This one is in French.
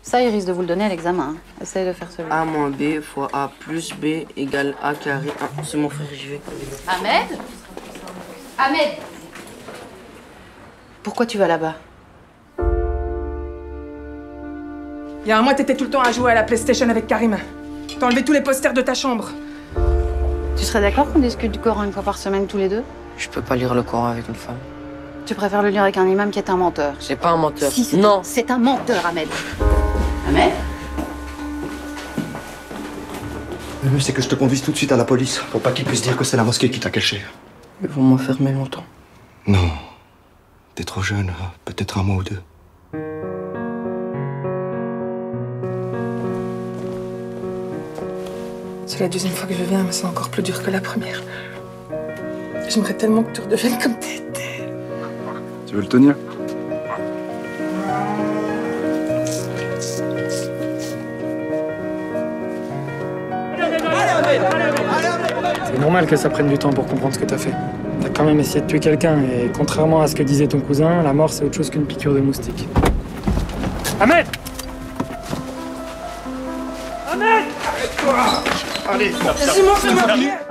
Ça, il risque de vous le donner à l'examen. Hein. Essaye de faire celui-là. A moins B fois A plus B égale A carré. Ah, c'est mon frère, j'y vais. Ahmed? Ahmed! Pourquoi tu vas là-bas? Il y a un mois, t'étais tout le temps à jouer à la PlayStation avec Karim. T'as enlevé tous les posters de ta chambre. Tu serais d'accord qu'on discute du Coran une fois par semaine tous les deux? Je peux pas lire le Coran avec une femme. Tu préfères le lire avec un imam qui est un menteur? C'est pas un menteur. Si, non. C'est un menteur, Ahmed. Ahmed? Le mieux, c'est que je te conduise tout de suite à la police, pour pas qu'ils puissent dire que c'est la mosquée qui t'a caché. Ils vont m'enfermer longtemps. Non. T'es trop jeune, hein. Peut-être un mois ou deux. C'est la deuxième fois que je viens, mais c'est encore plus dur que la première. J'aimerais tellement que tu redeviennes comme t'étais. Tu veux le tenir? C'est normal que ça prenne du temps pour comprendre ce que t'as fait. T'as quand même essayé de tuer quelqu'un, et contrairement à ce que disait ton cousin, la mort c'est autre chose qu'une piqûre de moustique. Ahmed! Ahmed! Allez, Simon, fais-moi prier.